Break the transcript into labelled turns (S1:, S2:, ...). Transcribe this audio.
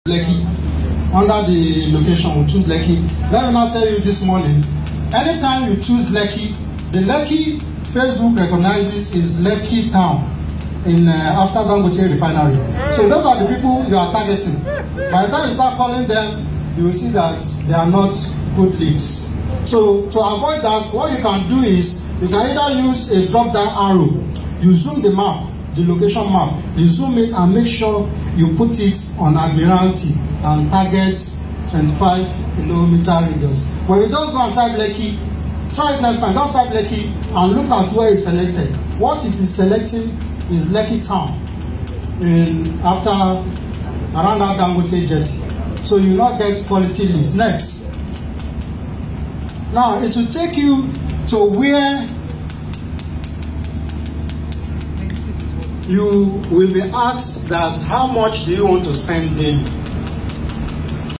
S1: Lekki. Under the location, we choose Lekki. Let me now tell you this morning, anytime you choose Lekki, the Lekki Facebook recognizes is Lekki town in after Dangote refinery. So those are the people you are targeting. By the time you start calling them, you will see that they are not good leads. So to avoid that, what you can do is you can either use a drop-down arrow. You zoom the map, the location map. You zoom it and make sure you put it on Admiralty and target 25 kilometer radius. When you just go and type Lekki, try it next time. Just type Lekki and look at where it's selected. What it is selecting is Lekki town after around that Dangote jetty. So you will not get quality leads. Next. Now it will take you to where you will be asked that how much do you want to spend daily.